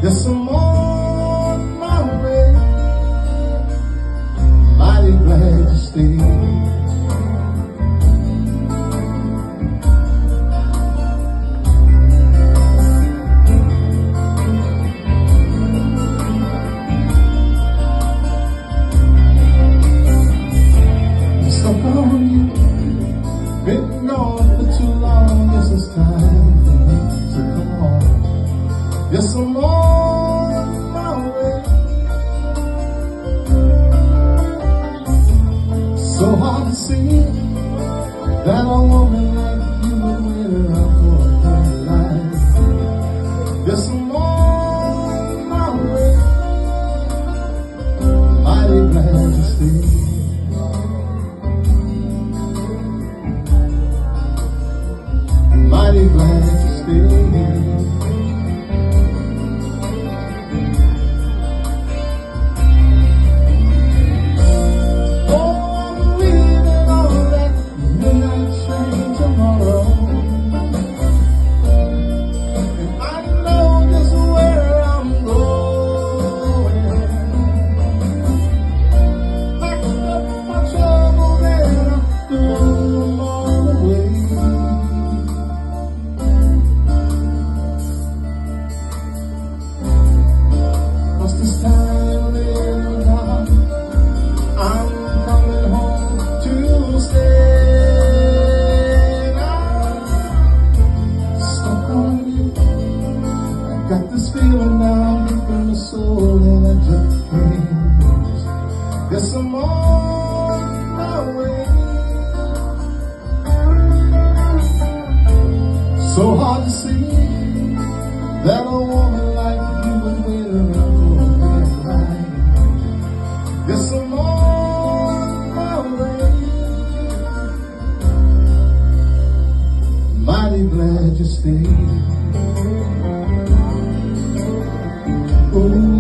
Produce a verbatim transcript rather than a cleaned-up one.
Yes, I'm on my way. Mighty glad to stay. Been gone for too long, yes, it's time for me to come home. Yes, I'm on my way. So hard to see that a woman like you would wait around for a whole life. Yes, I'm on my way. Mighty glad to stay. Mighty glad to stay. Oh, I'm leaving on that midnight train tomorrow, and I know just where I'm going. Packed up my troubles and I threw them all away. This time later on, I'm coming home to stay. I'm stuck on you. I got this feeling down deep in my soul, and I just can't lose. Yes, I'm on my way. So hard to see that a woman like you would wait around. Yes, I'm on my way. Mighty glad you stayed. Ooh.